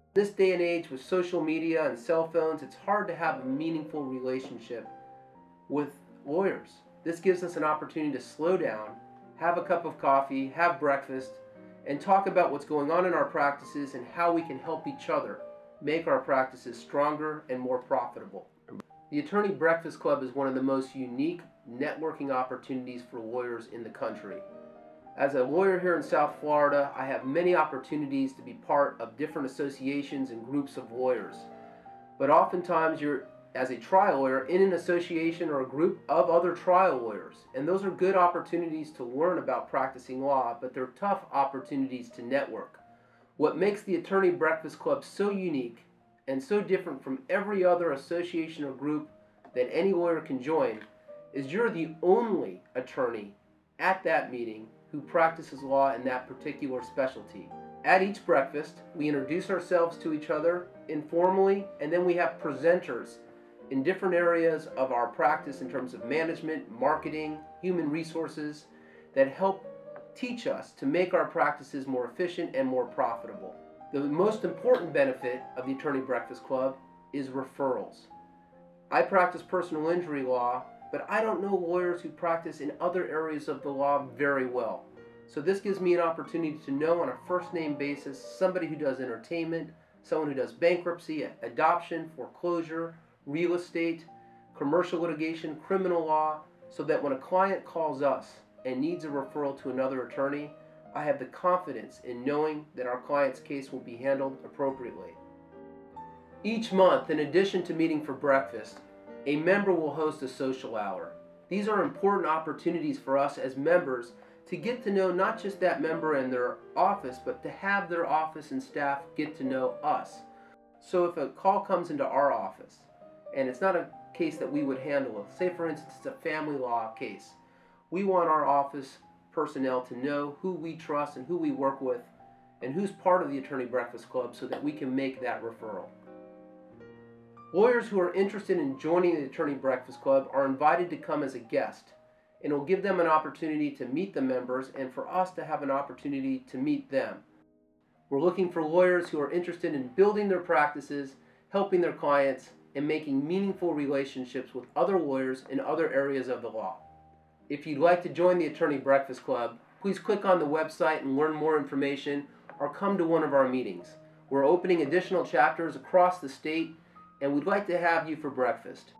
This day and age with social media and cell phones, it's hard to have a meaningful relationship with lawyers. This gives us an opportunity to slow down, have a cup of coffee, have breakfast, and talk about what's going on in our practices and how we can help each other make our practices stronger and more profitable. The Attorney Breakfast Club is one of the most unique networking opportunities for lawyers in the country. As a lawyer here in South Florida, I have many opportunities to be part of different associations and groups of lawyers. But oftentimes you're, as a trial lawyer, in an association or a group of other trial lawyers. And those are good opportunities to learn about practicing law, but they're tough opportunities to network. What makes the Attorney Breakfast Club so unique and so different from every other association or group that any lawyer can join is you're the only attorney at that meeting who practices law in that particular specialty. At each breakfast, we introduce ourselves to each other informally, and then we have presenters in different areas of our practice in terms of management, marketing, human resources that help teach us to make our practices more efficient and more profitable. The most important benefit of the Attorney Breakfast Club is referrals. I practice personal injury law, but I don't know lawyers who practice in other areas of the law very well. So this gives me an opportunity to know on a first-name basis somebody who does entertainment, someone who does bankruptcy, adoption, foreclosure, real estate, commercial litigation, criminal law, so that when a client calls us and needs a referral to another attorney, I have the confidence in knowing that our client's case will be handled appropriately. Each month, in addition to meeting for breakfast, a member will host a social hour. These are important opportunities for us as members to get to know not just that member and their office, but to have their office and staff get to know us. So if a call comes into our office, and it's not a case that we would handle, say for instance it's a family law case, we want our office personnel to know who we trust and who we work with and who's part of the Attorney Breakfast Club so that we can make that referral. Lawyers who are interested in joining the Attorney Breakfast Club are invited to come as a guest, and it will give them an opportunity to meet the members and for us to have an opportunity to meet them. We're looking for lawyers who are interested in building their practices, helping their clients, and making meaningful relationships with other lawyers in other areas of the law. If you'd like to join the Attorney Breakfast Club, please click on the website and learn more information or come to one of our meetings. We're opening additional chapters across the state, and we'd like to have you for breakfast.